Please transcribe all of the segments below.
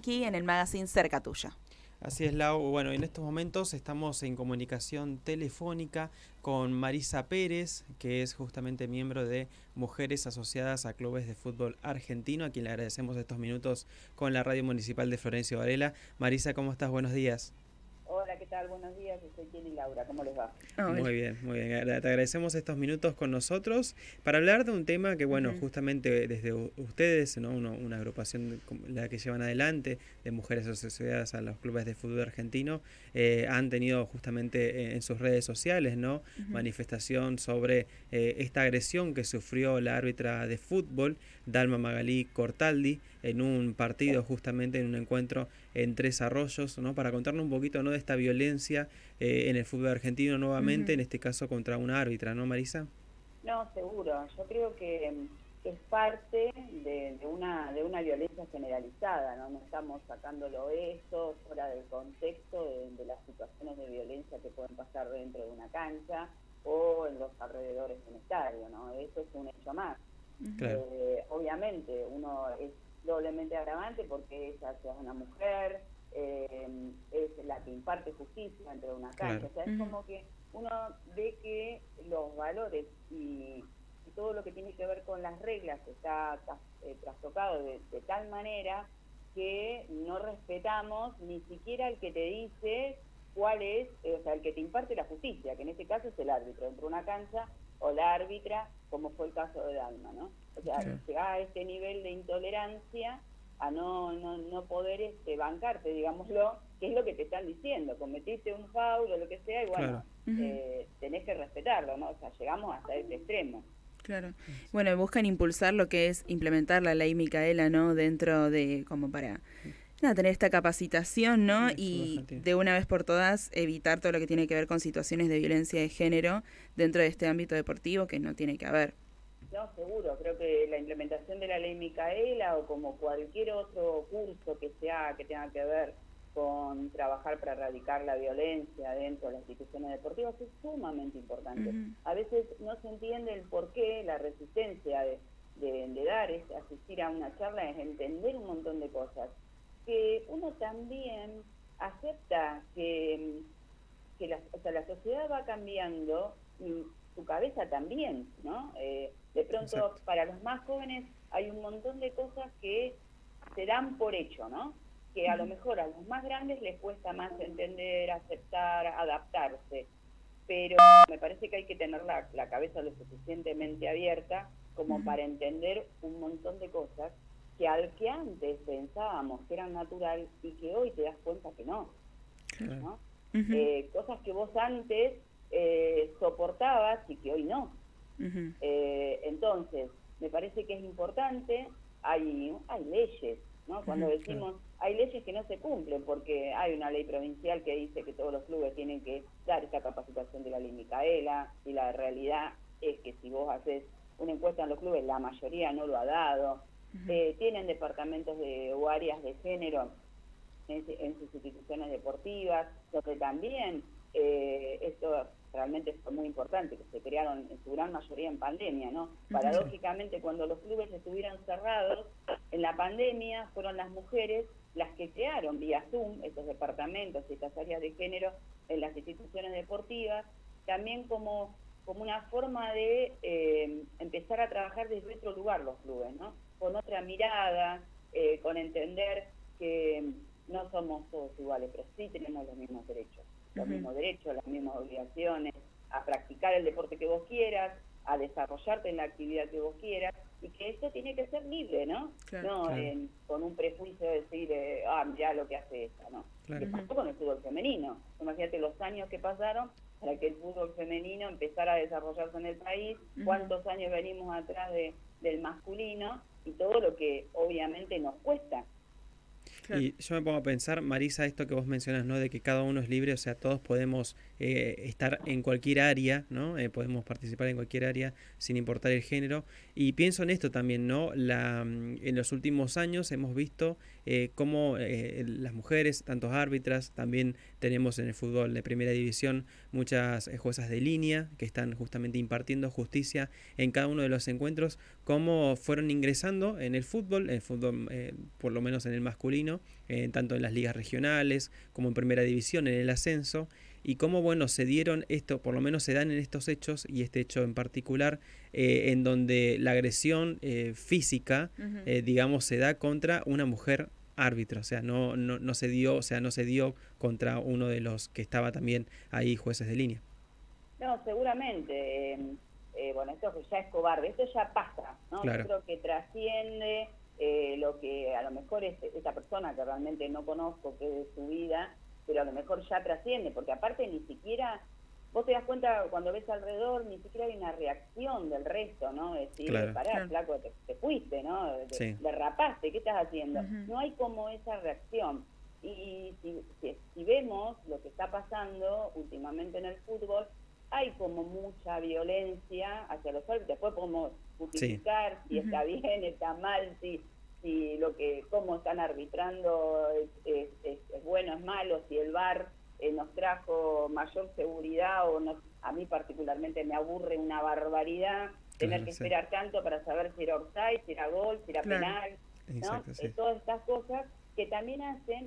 aquí en el magazine Cerca Tuya. Así es, Lau. Bueno, en estos momentos estamos en comunicación telefónica con Marisa Pérez, que es justamente miembro de Mujeres Asociadas a Clubes de Fútbol Argentino, a quien le agradecemos estos minutos con la Radio Municipal de Florencio Varela. Marisa, ¿cómo estás? Buenos días. Hola, ¿qué tal? Buenos días, soy Jenny Laura, ¿cómo les va? Muy bien, muy bien. Te agradecemos estos minutos con nosotros para hablar de un tema que, bueno, justamente desde ustedes, ¿no? Una agrupación la que llevan adelante de mujeres asociadas a los clubes de fútbol argentino, han tenido justamente en sus redes sociales, ¿no? Manifestación sobre esta agresión que sufrió la árbitra de fútbol, Dalma Magalí Cortaldi, en un partido, justamente en un encuentro en Tres Arroyos, ¿no? Para contarnos un poquito, ¿no?, de esta violencia en el fútbol argentino nuevamente, en este caso contra una árbitra, ¿no, Marisa? No, seguro. Yo creo que es parte de una violencia generalizada, ¿no? No estamos sacándolo esto fuera del contexto de las situaciones de violencia que pueden pasar dentro de una cancha o en los alrededores de un estadio, ¿no? Eso es un hecho más. Claro. Obviamente, uno es doblemente agravante porque ella es una mujer, es la que imparte justicia dentro de una cancha. O sea, es como que uno ve que los valores y todo lo que tiene que ver con las reglas está trastocado de tal manera que no respetamos ni siquiera el que te dice cuál es, o sea, el que te imparte la justicia, que en este caso es el árbitro dentro de una cancha, o la árbitra, como fue el caso de Dalma, ¿no? O sea, llegar a este nivel de intolerancia a no poder bancarte, digámoslo, que es lo que te están diciendo, cometiste un foul o lo que sea, y bueno, tenés que respetarlo, ¿no? O sea, llegamos hasta ese extremo. Claro. Bueno, buscan impulsar lo que es implementar la ley Micaela, ¿no? Dentro de, como para tener esta capacitación, ¿no? Y de una vez por todas evitar todo lo que tiene que ver con situaciones de violencia de género dentro de este ámbito deportivo, que no tiene que haber. No, seguro. Creo que la implementación de la ley Micaela o como cualquier otro curso que tenga que ver con trabajar para erradicar la violencia dentro de las instituciones deportivas es sumamente importante. A veces no se entiende el porqué, la resistencia de dar, asistir a una charla, es entender un montón de cosas. Que uno también acepta que la sociedad va cambiando y su cabeza también, ¿no? De pronto, para los más jóvenes hay un montón de cosas que se dan por hecho, ¿no? Que a lo mejor a los más grandes les cuesta más entender, aceptar, adaptarse. Pero me parece que hay que tener la cabeza lo suficientemente abierta como para entender un montón de cosas que antes pensábamos que eran natural y que hoy te das cuenta que no, ¿no? Cosas que vos antes soportabas y que hoy no. Entonces, me parece que es importante, hay leyes, ¿no? Cuando decimos, hay leyes que no se cumplen, porque hay una ley provincial que dice que todos los clubes tienen que dar esta capacitación de la ley Micaela, y la realidad es que si vos haces una encuesta en los clubes, la mayoría no lo ha dado. Tienen departamentos o áreas de género en sus instituciones deportivas, donde también esto realmente fue muy importante, que se crearon en su gran mayoría en pandemia, ¿no? Paradójicamente, cuando los clubes estuvieron cerrados, en la pandemia fueron las mujeres las que crearon vía Zoom estos departamentos y estas áreas de género en las instituciones deportivas, también como una forma de empezar a trabajar desde otro lugar los clubes, ¿no? Con otra mirada, con entender que no somos todos iguales, pero sí tenemos los mismos derechos, las mismas obligaciones, a practicar el deporte que vos quieras, a desarrollarte en la actividad que vos quieras, y que esto tiene que ser libre, ¿no? Con un prejuicio de decir, ya lo que hace esta, ¿no? Que pasó con el fútbol femenino. Imagínate los años que pasaron para que el fútbol femenino empezara a desarrollarse en el país, cuántos años venimos atrás del masculino, y todo lo que obviamente nos cuesta. Y yo me pongo a pensar, Marisa, esto que vos mencionas, ¿no? De que cada uno es libre, o sea, todos podemos estar en cualquier área, ¿no? Podemos participar en cualquier área sin importar el género. Y pienso en esto también, ¿no? En los últimos años hemos visto cómo las mujeres, tantos árbitras, también tenemos en el fútbol de primera división muchas juezas de línea que están justamente impartiendo justicia en cada uno de los encuentros, cómo fueron ingresando en el fútbol por lo menos en el masculino, femenino, tanto en las ligas regionales como en primera división, en el ascenso, y cómo, bueno, se dieron esto, por lo menos se dan en estos hechos, y este hecho en particular, en donde la agresión física, digamos, se da contra una mujer árbitro, o sea, no se dio, o sea, no se dio contra uno de los que estaba también ahí, jueces de línea. No, seguramente. Bueno, esto ya es cobarde, esto ya pasa, ¿no? Claro. Yo creo que trasciende lo que a lo mejor es esta persona que realmente no conozco, que es de su vida, pero a lo mejor ya trasciende, porque aparte ni siquiera, vos te das cuenta cuando ves alrededor, ni siquiera hay una reacción del resto, ¿no? Es decir, claro. pará, flaco, te fuiste, ¿no? Derrapaste, ¿qué estás haciendo? No hay como esa reacción. Y si vemos lo que está pasando últimamente en el fútbol, hay como mucha violencia hacia los árbitros. Después podemos justificar si está bien, está mal, si cómo están arbitrando es bueno, es malo, si el VAR nos trajo mayor seguridad o no. A mí particularmente me aburre una barbaridad tener que esperar tanto para saber si era offside, si era gol, si era penal, ¿no? Exacto, todas estas cosas que también hacen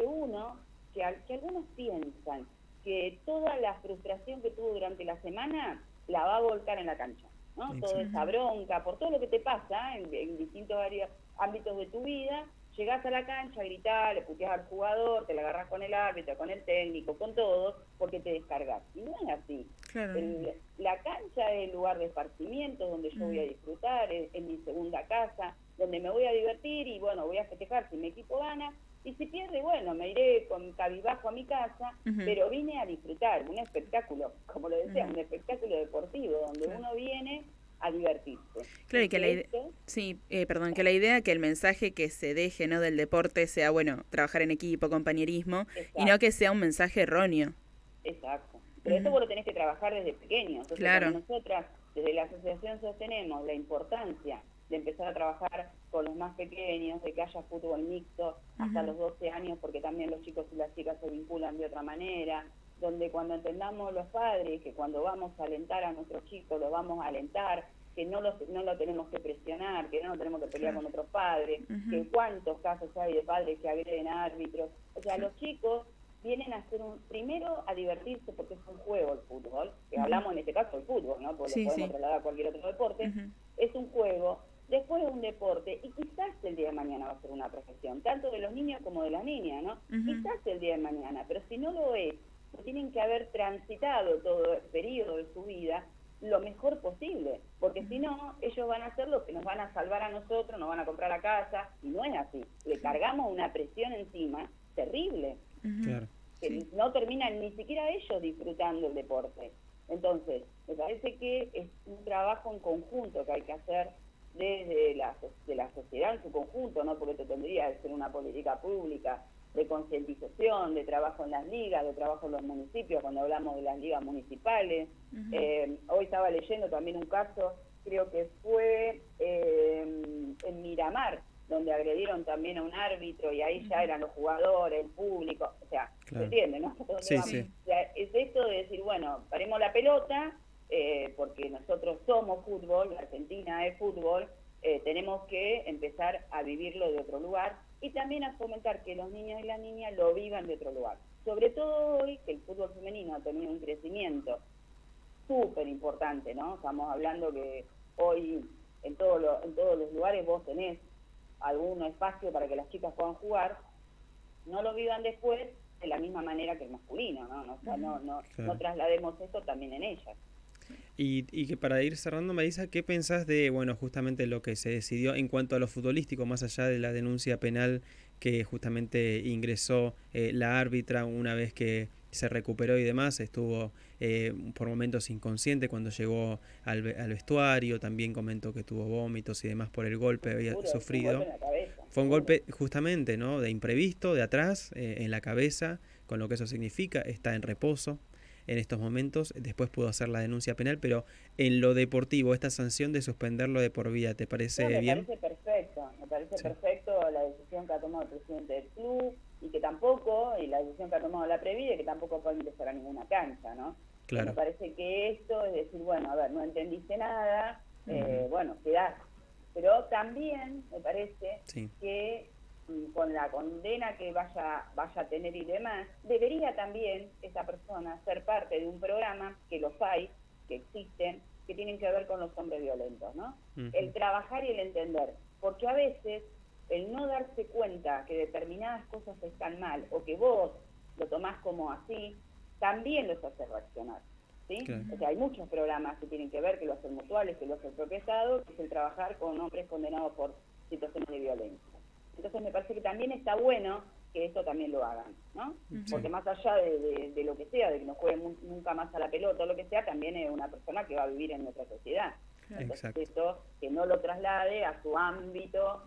que algunos piensan que toda la frustración que tuvo durante la semana la va a volcar en la cancha, ¿no? Toda esa bronca, por todo lo que te pasa en distintos ámbitos de tu vida, llegás a la cancha, gritás, le puteás al jugador, te la agarrás con el árbitro, con el técnico, con todo, porque te descargas. Y no es así. Claro. La cancha es el lugar de esparcimiento, donde yo voy a disfrutar, es mi segunda casa, donde me voy a divertir y, bueno, voy a festejar si mi equipo gana. Y si pierde, bueno, me iré con cabizbajo a mi casa, pero vine a disfrutar, un espectáculo, como lo decía, un espectáculo deportivo, donde uno viene a divertirse. Claro, y que la idea, que la idea, que el mensaje que se deje, ¿no?, del deporte sea, bueno, trabajar en equipo, compañerismo, y no que sea un mensaje erróneo. Exacto. Pero eso vos lo tenés que trabajar desde pequeño. Entonces, cuando nosotras, desde la asociación, sostenemos la importancia de empezar a trabajar con los más pequeños, de que haya fútbol mixto hasta los 12 años, porque también los chicos y las chicas se vinculan de otra manera, donde cuando entendamos los padres que cuando vamos a alentar a nuestros chicos, los vamos a alentar, que no lo tenemos que presionar, que no nos tenemos que pelear con otros padres, que cuántos casos hay de padres que agreden a árbitros. O sea, los chicos vienen a hacer primero a divertirse, porque es un juego el fútbol, que hablamos en este caso del fútbol, ¿no? Porque lo podemos trasladar a cualquier otro deporte. Es un juego, después es un deporte, y quizás el día de mañana va a ser una profesión, tanto de los niños como de las niñas, ¿no? Quizás el día de mañana, pero si no lo es, tienen que haber transitado todo el periodo de su vida lo mejor posible, porque si no, ellos van a hacer lo que nos van a salvar a nosotros, nos van a comprar la casa, y no es así. Le cargamos una presión encima terrible, que no terminan ni siquiera ellos disfrutando el deporte. Entonces, me parece que es un trabajo en conjunto que hay que hacer desde la sociedad en su conjunto, ¿no? Porque esto tendría que ser una política pública de concientización, de trabajo en las ligas, de trabajo en los municipios, cuando hablamos de las ligas municipales. Hoy estaba leyendo también un caso, creo que fue en Miramar, donde agredieron también a un árbitro y ahí ya eran los jugadores, el público, o sea, ¿se entiende, no? O sea, es esto de decir, bueno, paremos la pelota, porque nosotros somos fútbol, la Argentina es fútbol, tenemos que empezar a vivirlo de otro lugar y también a fomentar que los niños y las niñas lo vivan de otro lugar. Sobre todo hoy, que el fútbol femenino ha tenido un crecimiento súper importante, ¿no? Estamos hablando que hoy en todos los lugares vos tenés algún espacio para que las chicas puedan jugar, no lo vivan después de la misma manera que el masculino, ¿no? O sea, no traslademos esto también en ellas. Y que para ir cerrando, Marisa, ¿qué pensás de, bueno, justamente lo que se decidió en cuanto a lo futbolístico, más allá de la denuncia penal que justamente ingresó la árbitra una vez que se recuperó y demás? Estuvo por momentos inconsciente cuando llegó al vestuario, también comentó que tuvo vómitos y demás por el golpe que había sufrido. Fue un golpe justamente, ¿no?, de imprevisto, de atrás, en la cabeza, con lo que eso significa. Está en reposo en estos momentos, después pudo hacer la denuncia penal, pero en lo deportivo, esta sanción de suspenderlo de por vida, ¿te parece bien? Me parece perfecto la decisión que ha tomado el presidente del club, y que tampoco, y la decisión que ha tomado la Previde, que tampoco puede ingresar a ninguna cancha, ¿no? Me parece que esto es decir, bueno, a ver, no entendiste nada, bueno, quedás. Pero también me parece que con la condena que vaya a tener y demás, debería también esa persona ser parte de un programa, que los hay, que existen, que tienen que ver con los hombres violentos, ¿no? El trabajar y el entender, porque a veces el no darse cuenta que determinadas cosas están mal o que vos lo tomás como así, también los hace reaccionar, ¿sí? Claro. O sea, hay muchos programas que tienen que ver, que lo hacen mutuales, que lo hace el propio Estado, que es el trabajar con hombres condenados por situaciones de violencia. Entonces me parece que también está bueno que esto también lo hagan, ¿no? Porque más allá de lo que sea, de que no juegue nunca más a la pelota o lo que sea, también es una persona que va a vivir en nuestra sociedad. Entonces esto, que no lo traslade a su ámbito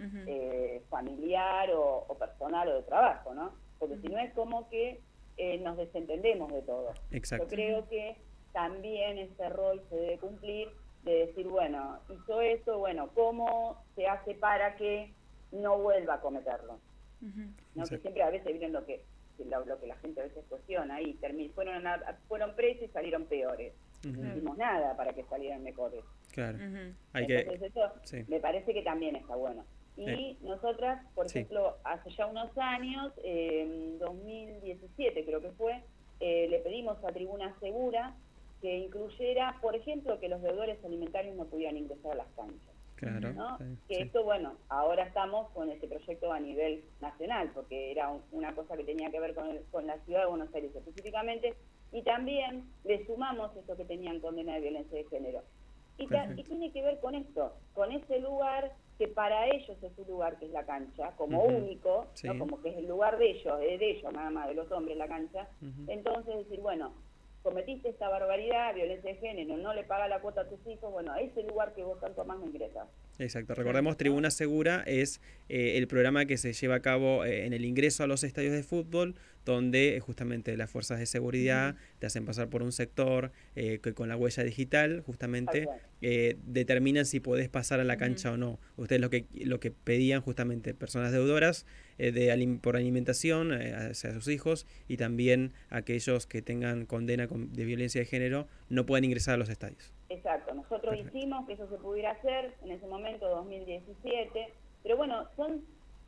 familiar o personal o de trabajo, ¿no? Porque si no es como que nos desentendemos de todo. Exacto. Yo creo que también ese rol se debe cumplir de decir, bueno, hizo eso, bueno, ¿cómo se hace para que no vuelva a cometerlo? ¿No? Que siempre a veces vienen lo que la gente a veces cuestiona, y fueron presos y salieron peores. No hicimos nada para que salieran mejores. Claro. Entonces eso me parece que también está bueno. Y nosotras, por ejemplo, hace ya unos años, en 2017 creo que fue, le pedimos a Tribuna Segura que incluyera, por ejemplo, que los deudores alimentarios no pudieran ingresar a las canchas. Claro, ¿no? Que esto, bueno, ahora estamos con este proyecto a nivel nacional, porque era una cosa que tenía que ver con la ciudad de Buenos Aires específicamente, y también le sumamos eso que tenían condena de violencia de género. Y tiene que ver con esto, con ese lugar que para ellos es un lugar que es la cancha, como único, ¿no? Como que es el lugar de ellos nada más, de los hombres la cancha. Entonces decir, bueno, cometiste esta barbaridad, violencia de género, no le paga la cuota a tus hijos, bueno, a ese lugar que vos tanto más no ingresas. Exacto, recordemos, Tribuna Segura es el programa que se lleva a cabo en el ingreso a los estadios de fútbol, donde justamente las fuerzas de seguridad te hacen pasar por un sector que con la huella digital justamente determinan si podés pasar a la cancha o no. Ustedes lo que pedían justamente personas deudoras por alimentación hacia sus hijos, y también aquellos que tengan condena de violencia de género no pueden ingresar a los estadios. Exacto, nosotros hicimos que eso se pudiera hacer en ese momento, 2017, pero bueno, son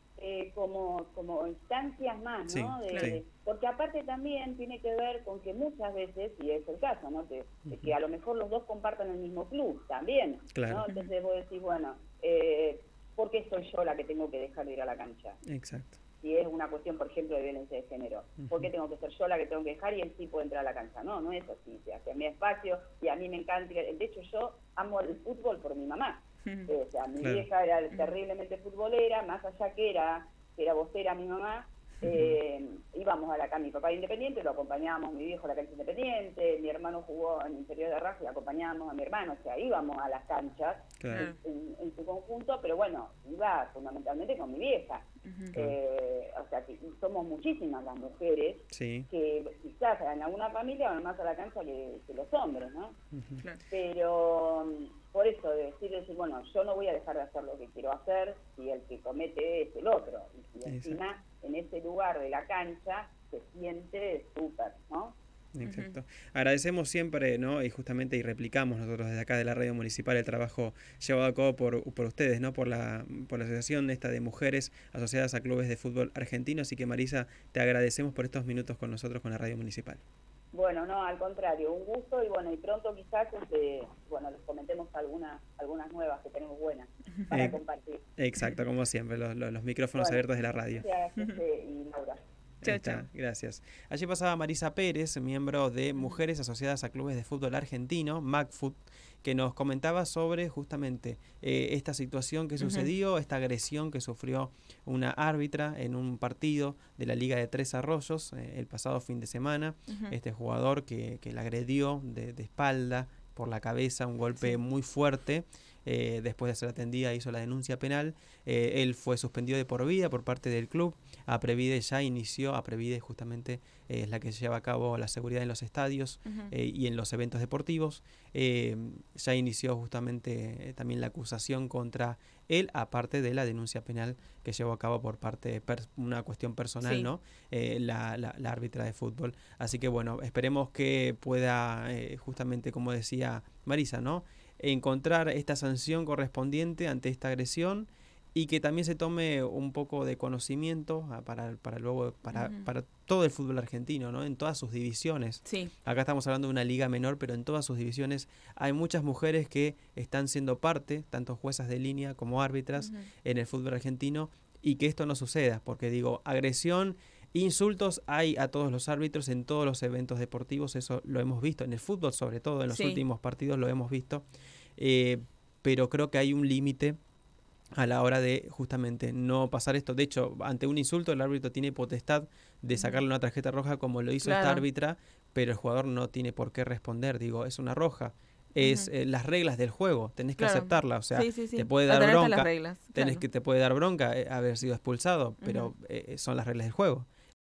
como instancias más, ¿no? Porque aparte también tiene que ver con que muchas veces, y es el caso, ¿no? De que a lo mejor los dos compartan el mismo club también, ¿no? Entonces vos decís, bueno, ¿por qué soy yo la que tengo que dejar de ir a la cancha? Exacto. Si es una cuestión, por ejemplo, de violencia de género, ¿por qué tengo que ser yo la que tengo que dejar y él sí puede entrar a la cancha? No, no es así, se hace a mi espacio y a mí me encanta. De hecho, yo amo el fútbol por mi mamá. O sea, mi vieja era terriblemente futbolera, más allá que era vocera mi mamá. Íbamos a la cancha, mi papá era Independiente, lo acompañábamos, mi viejo a la cancha Independiente, mi hermano jugó en Interior de Raja y acompañábamos a mi hermano, o sea, íbamos a las canchas en su conjunto, pero bueno, iba fundamentalmente con mi vieja. O sea, que somos muchísimas las mujeres que quizás en alguna familia van más a la cancha que los hombres, ¿no? Pero por eso de decir, bueno, yo no voy a dejar de hacer lo que quiero hacer si el que comete es el otro, y si encima en ese lugar de la cancha se siente súper, ¿no? Exacto. Agradecemos siempre, ¿no? Y justamente replicamos nosotros desde acá de la radio municipal el trabajo llevado a cabo por ustedes, ¿no? Por la asociación esta de mujeres asociadas a clubes de fútbol argentino. Así que, Marisa, te agradecemos por estos minutos con nosotros con la radio municipal. Bueno, no, al contrario, un gusto, y bueno, y pronto quizás les comentemos algunas nuevas que tenemos buenas para compartir. Exacto, como siempre, los micrófonos abiertos de la radio. Gracias, y Laura. Chao. Gracias. Allí pasaba Marisa Pérez, miembro de Mujeres Asociadas a Clubes de Fútbol Argentino, MACFUT, que nos comentaba sobre justamente esta situación que sucedió, esta agresión que sufrió una árbitra en un partido de la Liga de Tres Arroyos el pasado fin de semana. Este jugador que la agredió de espalda por la cabeza, un golpe muy fuerte. Después de ser atendida hizo la denuncia penal. Él fue suspendido de por vida por parte del club. Aprevide ya inició, Aprevide justamente es la que lleva a cabo la seguridad en los estadios y en los eventos deportivos. Ya inició justamente también la acusación contra él, aparte de la denuncia penal que llevó a cabo por parte de una cuestión personal, ¿no? La árbitra de fútbol. Así que bueno, esperemos que pueda justamente, como decía Marisa, ¿no? Encontrar esta sanción correspondiente ante esta agresión y que también se tome un poco de conocimiento para todo el fútbol argentino, ¿no? En todas sus divisiones. Sí. Acá estamos hablando de una liga menor, pero en todas sus divisiones hay muchas mujeres que están siendo parte, tanto juezas de línea como árbitras, en el fútbol argentino, y que esto no suceda, porque digo, agresión, insultos hay a todos los árbitros en todos los eventos deportivos, eso lo hemos visto, en el fútbol sobre todo, en los últimos partidos lo hemos visto, pero creo que hay un límite a la hora de justamente no pasar esto. De hecho, ante un insulto el árbitro tiene potestad de sacarle una tarjeta roja como lo hizo esta árbitra, pero el jugador no tiene por qué responder, digo, es una roja. Es las reglas del juego, tenés que aceptarla, o sea, te puede dar bronca, las reglas, te puede dar bronca haber sido expulsado, pero son las reglas del juego.